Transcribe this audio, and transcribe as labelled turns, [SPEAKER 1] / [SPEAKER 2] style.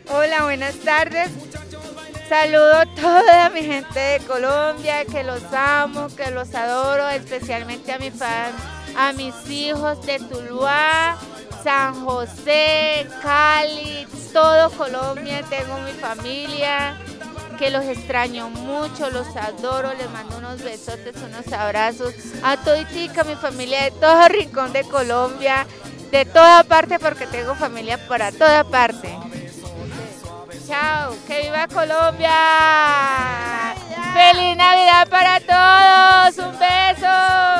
[SPEAKER 1] Hola, buenas tardes. Saludo a toda mi gente de Colombia, que los amo, que los adoro, especialmente a a mis hijos de Tuluá, San José, Cali, todo Colombia. Tengo mi familia, que los extraño mucho, los adoro, les mando unos besotes, unos abrazos a toditica mi familia de todo rincón de Colombia, de toda parte, porque tengo familia para toda parte. Chao, que viva Colombia. ¡Feliz Navidad para todos! ¡Un beso!